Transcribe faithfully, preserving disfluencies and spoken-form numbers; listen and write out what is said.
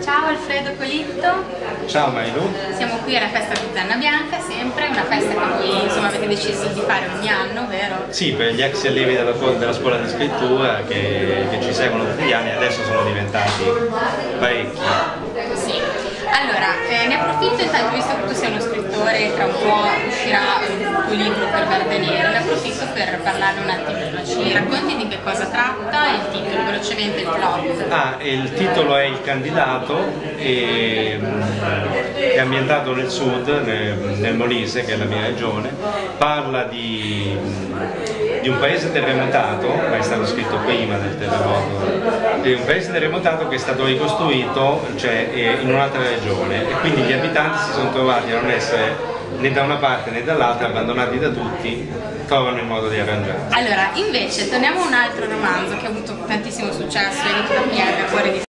Ciao Alfredo Colitto. Ciao Mailu. Siamo qui alla festa di Zanna Bianca, sempre una festa che voi insomma avete deciso di fare ogni anno, vero? Sì, per gli ex allievi della, della scuola di scrittura che, che ci seguono tutti gli anni, adesso sono diventati parecchi. Sì. Allora, eh, ne approfitto intanto, visto che tu sei uno scrittore, tra un po' uscirà il tuo libro per Verde Nero, ne approfitto per parlarne un attimino. Ci racconti di che cosa tratta, il titolo, velocemente il plot. Ah, il titolo è Il candidato e è ambientato nel sud, nel, nel Molise, che è la mia regione. Parla di, di un paese terremotato, ma è stato scritto prima del terremoto, di un paese terremotato che è stato ricostruito, cioè, in un'altra regione, e quindi gli abitanti si sono trovati a non essere né da una parte né dall'altra, abbandonati da tutti, trovano il modo di arrangiarsi. Allora, invece, torniamo a un altro romanzo che ha avuto tantissimo successo, Edito da Pierre, Cuore di